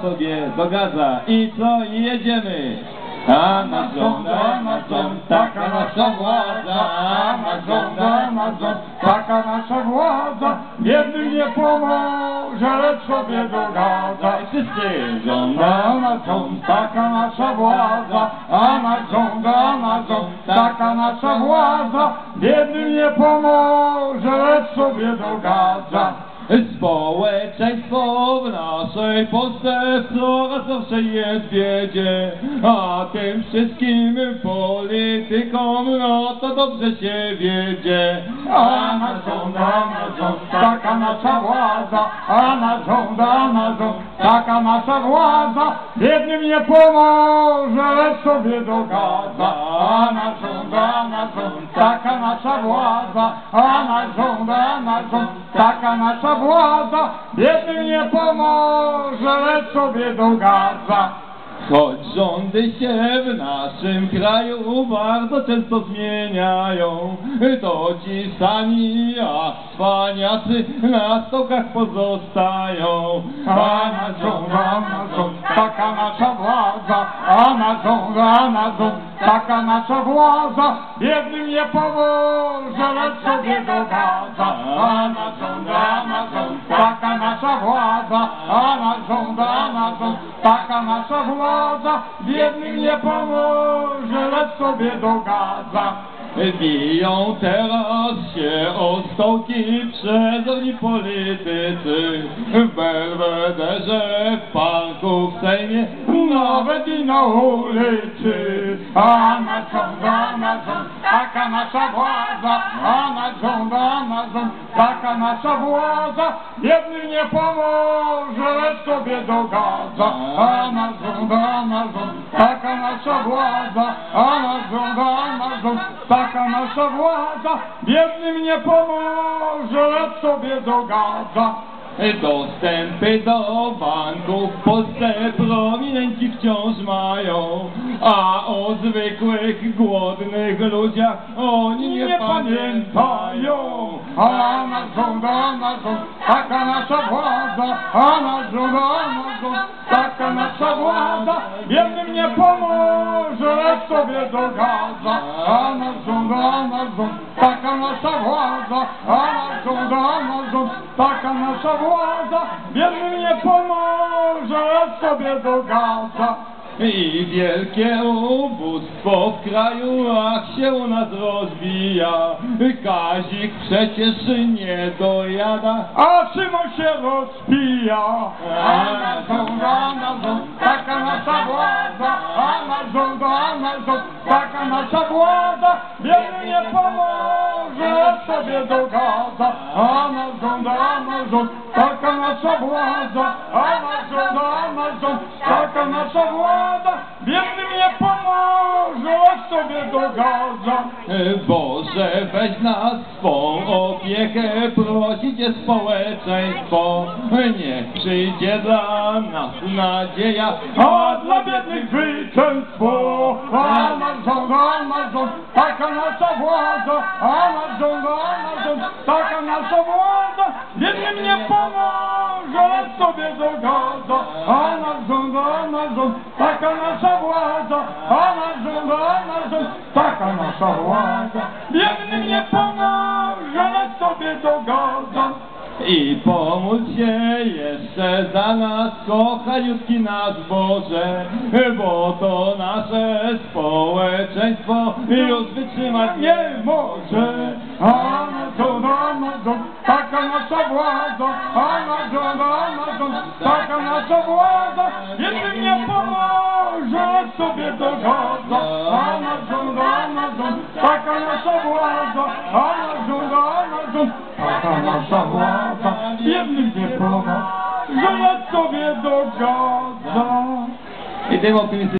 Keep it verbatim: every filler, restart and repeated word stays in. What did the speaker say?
sobie dogadza. I co? I jedziemy. A nasz rząd, a nasz rząd, taka nasza władza. A nasz rząd, a nasz rząd, taka nasza władza. Biednym nie pomoże, lecz sobie dogadza. I wszyscy rząd, a nasz rząd, taka nasza władza. A nasz rząd, a nasz rząd, taka nasza władza. Biednym nie pomoże, lecz sobie dogadza. Społeczeństwo w naszej Polsce coraz zawsze jest w biedzie, a tym wszystkim politykom no to dobrze się wiedzie. A nasz rząd, a nasz rząd, taka nasza władza. A nasz rząd, a nasz rząd, taka nasza władza. Biednym nie pomoże, lecz sobie dogadza. A nasz rząd, a nasz rząd, taka nasza władza. A nasz rząd, a nasz rząd, taka nasza władza. Biednym nie pomoże, lecz sobie dogadza. Choć rządy się w naszym kraju bardzo często zmieniają, to ci sami, a cwaniacy na stołkach pozostają. A nasz rząd, a nasz rząd, taka nasza władza. A nasz rząd, a nasz rząd, taka nasza władza. Biednym nie pomoże, lecz sobie dogadza. A nasz rząd, a nasz rząd, taka nasza władza. A nasz rząd, a nasz rząd, taka nasza władza. Biednym nie pomoże, lecz sobie dogadza. Biją teraz się o stołki przezorni politycy, w Belwederze, w parku, w Sejmie, nawet i na ulicy. A nasz rząd, a nasz rząd, taka nasza władza. A nasz rząd, a nasz rząd, taka nasza władza. Biednym nie pomoże, lecz sobie dogadza. A nasz rząd, a nasz rząd, taka nasza władza. A nasz rząd, a nasz rząd, taka nasza władza. Biednym nie pomoże, lecz sobie dogadza. Dostępy do banków w Polsce prominenci wciąż mają, a o zwykłych, głodnych ludziach oni nie, nie pamiętają. A nasz rząd, a nasz rząd, taka nasza władza. A nasz rząd, a nasz rząd, taka nasza władza. Biednym nie pomoże, lecz sobie dogadza. A nasz rząd, a nasz rząd, taka nasza władza. A nasz rząd, a nasz rząd, taka nasza władza. Biednym nie pomoże, lecz sobie dogadza. I wielkie ubóstwo w kraju, ach się u nas rozwija. Kazik przecież nie dojada, a Szymon się rozpija. A nasz rząd, a nasz rząd, taka nasza władza. A nasz rząd, a nasz rząd, taka nasza władza. Biednym nie pomoże, lecz sobie dogadza. A nasz rząd, a nasz rząd, taka nasza władza. A nasz rząd, a nasz rząd, taka nasza władza. Biednym nie pomoże, lecz sobie dogadza. Boże, weź nas swą opiekę, prosi cię społeczeństwo. Niech przyjdzie dla nas nadzieja, a dla biednych zwycięstwo. A nasz rząd, a nasz rząd, taka nasza władza. A nasz rząd, a nasz rząd, taka nasza władza. Biednym nie pomoże, lecz sobie dogadza. A nasz rząd, a nasz rząd, taka nasza władza. A nasz rząd, a nasz rząd, taka nasza władza. Biednym nie pomoże, lecz sobie dogadza. I pomóc się jeszcze za nas, kochaniutki nasz Boże, bo to nasze społeczeństwo już wytrzymać nie może. A nasz rząd, a nasz rząd, taka nasza władza. A nasz rząd, a nasz rząd, taka nasza władza. Biednym nie pomoże, lecz sobie dogadza. A nasz rząd, a nasz rząd, taka nasza władza. A nasz rząd, a nasz rząd, taka nasza władza. Biednym nie pomoże, lecz sobie dogadza. I tym optymistycznym